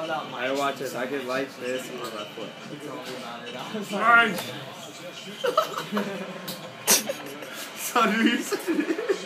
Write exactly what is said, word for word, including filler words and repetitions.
I watch this. I could like this on my foot. Nice. So do you